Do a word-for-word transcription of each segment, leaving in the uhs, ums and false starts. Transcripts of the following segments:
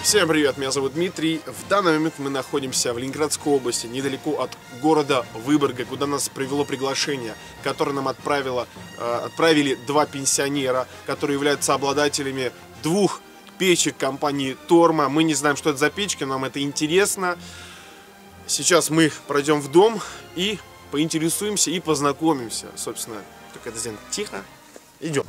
Всем привет, меня зовут Дмитрий. В данный момент мы находимся в Ленинградской области, недалеко от города Выборга, куда нас привело приглашение, которое нам отправило, э, отправили два пенсионера, которые являются обладателями двух печек компании Торма. Мы не знаем, что это за печки, нам это интересно. Сейчас мы пройдем в дом и поинтересуемся и познакомимся. Собственно, только это сделаем тихо. Идем.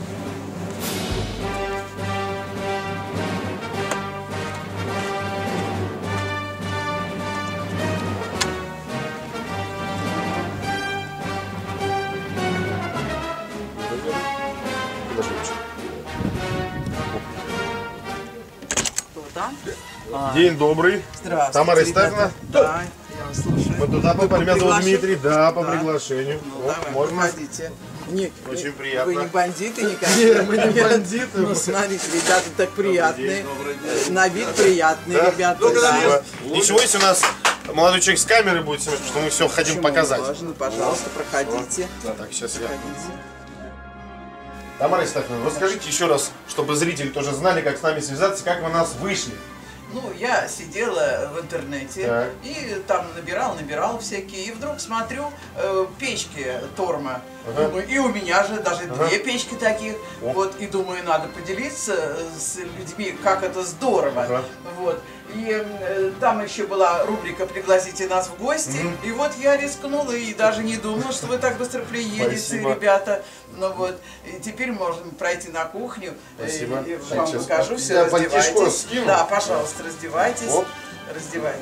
День добрый. Здравствуйте, Тамара Стефановна? Да, я вас слушаю. Мы туда попали. Меня зовут Дмитрий. Да, по да. приглашению. Ну, вот, давай, можно? проходите. Не, Очень не, приятно. Вы не бандиты никакие? Нет, мы не бандиты. Ну, смотрите, ребята так приятные. Добрый день, добрый день. На вид приятные Да? ребята. Добрый Да. день. Ничего, если у нас молодой человек с камерой будет снимать, потому что мы все хотим Почему показать. можно? Пожалуйста, проходите. Да, так, сейчас я. Проходите. Тамара Стефановна, расскажите еще раз, чтобы зрители тоже знали, как с нами связаться, как вы нас вышли. Ну, я сидела в интернете Так. и там набирал, набирал всякие, и вдруг смотрю э, печки Торма. Ага. Думаю, и у меня же даже Ага. две печки таких. О. Вот, и думаю, надо поделиться с людьми, как это здорово. Ага. Вот. И э, там еще была рубрика «Пригласите нас в гости». Мгм. И вот я рискнула и даже не думала, что вы так быстро приедете, Спасибо. ребята. Ну вот, и теперь можем пройти на кухню. Спасибо. И, и Так, вам сейчас покажу я все, пальтишко раздевайтесь. скину. Да, пожалуйста, раздевайтесь. Оп. Раздевайтесь.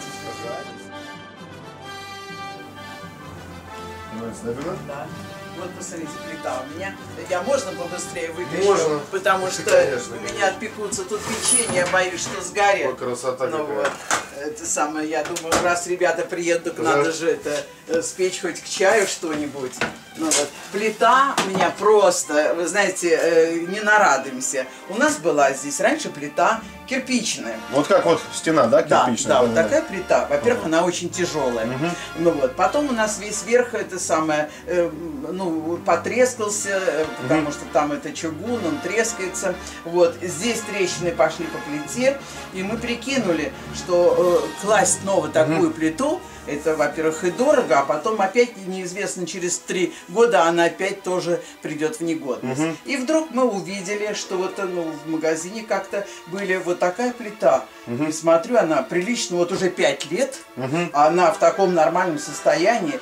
Да. Вот посмотрите, плита у меня. Я можно побыстрее выпишу? Можно. Потому что Конечно. у меня отпекутся тут печенье, я боюсь, что сгорит. Ой, красота Ну какая. вот, это самое, я думаю, раз ребята приедут, так Да. надо же это э, спечь хоть к чаю что-нибудь. Ну вот, плита у меня просто, вы знаете, э, не нарадуемся. У нас была здесь раньше плита кирпичная. Вот как вот стена, да, Да, кирпичная? да, вот такая плита. Во-первых, Ага. она очень тяжелая. Мгм. Ну вот, потом у нас весь верх это самое, э, ну, потрескался, э, потому Мгм. что там это чугун, он трескается. Вот, здесь трещины пошли по плите, и мы прикинули, что э, класть новую такую плиту, это, во-первых, и дорого, а потом опять неизвестно, через три года она опять тоже придет в негодность. Мгм. И вдруг мы увидели, что вот ну, в магазине как-то были вот такая плита. И смотрю, она прилично, вот уже пять лет, Мгм. она в таком нормальном состоянии.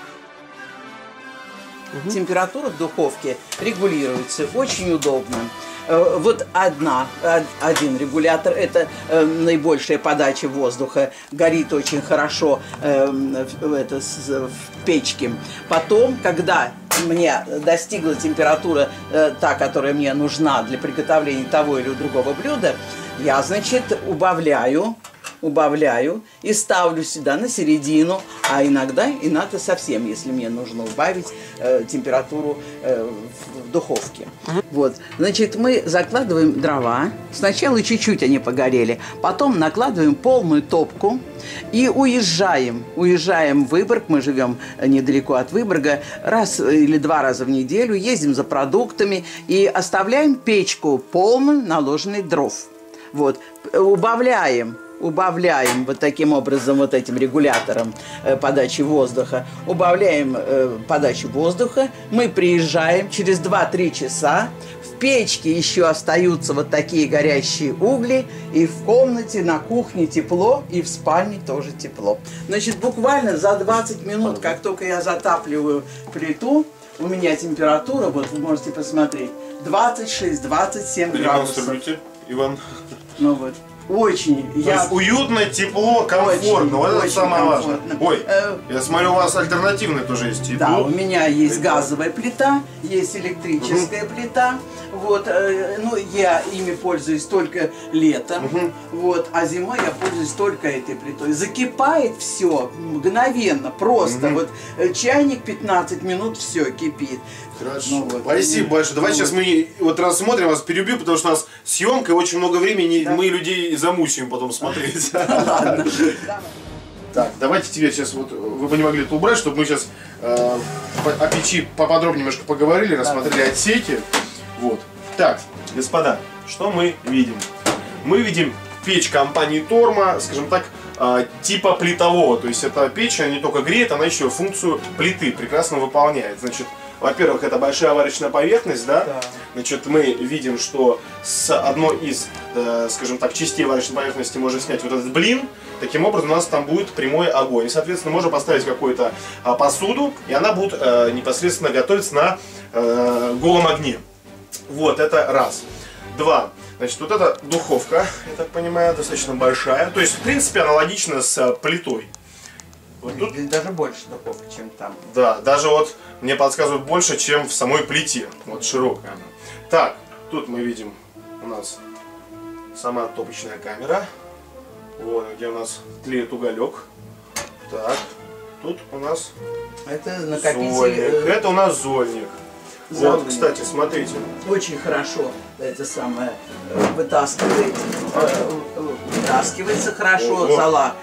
Температура в духовке регулируется, очень удобно. Э, Вот одна, од- один регулятор, это э, наибольшая подача воздуха, горит очень хорошо э, в, это, с- в печке. Потом, когда мне достигла температура э, та, которая мне нужна для приготовления того или другого блюда, я, значит, убавляю, убавляю и ставлю сюда на середину, а иногда и надо совсем, если мне нужно убавить э, температуру э, в, в духовке. Вот, значит, мы закладываем дрова, сначала чуть-чуть они погорели, потом накладываем полную топку и уезжаем, уезжаем в Выборг, мы живем недалеко от Выборга, раз или два раза в неделю, ездим за продуктами и оставляем печку полную наложенной дров. Вот, убавляем, убавляем вот таким образом, вот этим регулятором э, подачи воздуха, убавляем э, подачу воздуха, мы приезжаем через два-три часа, в печке еще остаются вот такие горящие угли, и в комнате, на кухне тепло, и в спальне тоже тепло. Значит, буквально за двадцать минут, как только я затапливаю плиту, у меня температура, вот вы можете посмотреть, двадцать шесть — двадцать семь градусов. Демонструйте, Иван. Ну вот, очень. То Я... есть уютно, тепло, комфортно. Очень, Вот это очень самое комфортно. важное. Ой, Э, я смотрю, у вас альтернативные тоже есть. И Да, тут. у меня есть Плита. газовая плита, есть электрическая плита. Вот, э, ну, я ими пользуюсь только летом. Мгм. Вот, а зимой я пользуюсь только этой плитой. Закипает все мгновенно, просто. Мгм. Вот э, чайник пятнадцать минут, все кипит. Хорошо. Ну вот. Спасибо большое. Давайте Ну сейчас мы вот рассмотрим, вас перебью, потому что у нас съемка, и очень много времени, Да. мы людей замучаем потом смотреть. Ладно. Так, давайте тебе сейчас вот, вы бы не могли это убрать, чтобы мы сейчас э, по- о печи поподробнее немножко поговорили, рассмотрели отсеки. Вот. Так, господа, что мы видим? Мы видим печь компании Торма, скажем так, типа плитового. То есть эта печь, она не только греет, она еще функцию плиты прекрасно выполняет. Значит, во-первых, это большая варочная поверхность, да? Да. Значит, мы видим, что с одной из, э, скажем так, частей варочной поверхности можно снять вот этот блин. Таким образом, у нас там будет прямой огонь. И, соответственно, можно поставить какую-то э, посуду, и она будет э, непосредственно готовиться на э, голом огне. Вот, это раз. Два. Значит, вот эта духовка, я так понимаю, достаточно большая. То есть, в принципе, аналогично с плитой. Вот тут... Даже больше духовка, чем там. Да, даже вот мне подсказывают больше, чем в самой плите. Вот широкая она. Так, тут мы видим у нас сама топочная камера. Вот, где у нас тлеет уголек. Так, тут у нас это накопитель. Зольник. Это у нас зольник. Зольник. Вот, кстати, смотрите. Очень хорошо это самое вытаскивает, вытаскивается хорошо, Ого. зола.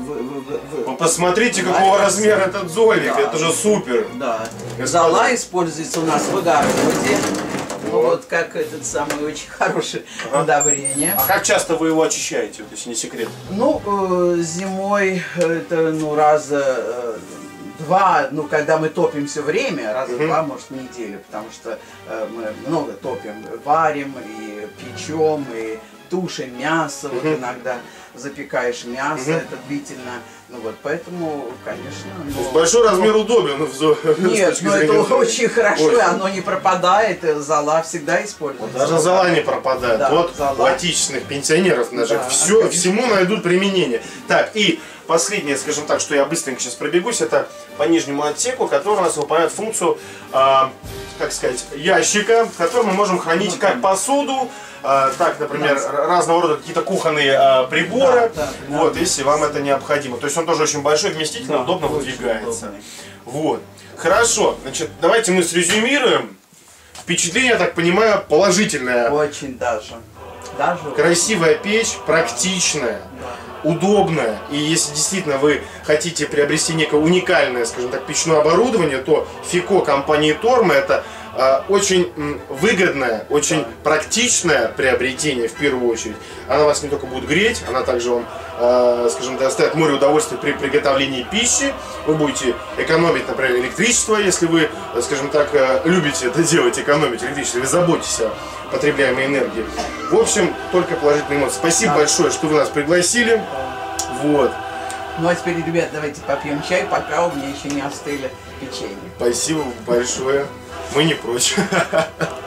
Вы посмотрите, какого размера этот зольник, да. Это же супер. Да. Зола используется у нас в огороде. Вот. Вот как этот самый очень хорошее ага. удобрение. А как часто вы его очищаете, вот, если не секрет? Ну, э, зимой это ну раза э, два, ну когда мы топим все время, раза угу. два, может, в неделю, потому что э, мы много топим, варим и печем, и тушим мясо, угу. вот иногда запекаешь мясо, угу. это длительно. Ну вот, поэтому, конечно... Но... То есть большой размер удобен. Нет, но это очень хорошо, очень. Оно не пропадает, зола всегда используется. Вот, даже зола не пропадает. Да, вот зола. У отечественных пенсионеров даже да, все, всему найдут применение. Так, и последнее, скажем так, что я быстренько сейчас пробегусь, это по нижнему отсеку, который у нас выполняет функцию, э, как сказать, ящика, в котором мы можем хранить ну, как посуду, Uh, так, например, да. разного рода какие-то кухонные uh, приборы, да, да, вот, да. если вам это необходимо. То есть он тоже очень большой, вместительный, да, удобно выдвигается. Удобный. Вот. Хорошо, значит, давайте мы срезюмируем. Впечатление, я так понимаю, положительное. Очень даже. даже Красивая печь, практичная, да. удобная. И если действительно вы хотите приобрести некое уникальное, скажем так, печное оборудование, то Фико компании Торма это очень выгодное, очень практичное приобретение в первую очередь. Она вас не только будет греть, она также вам, скажем, доставит море удовольствия при приготовлении пищи. Вы будете экономить, например, электричество, если вы, скажем так, любите это делать, экономить электричество, вы заботитесь о потребляемой энергии. В общем, только положительные эмоции. Спасибо да. большое, что вы нас пригласили. Вот. Ну а теперь, ребят, давайте попьем чай, пока у меня еще не остыли печенье. Спасибо большое. Мы не прочь.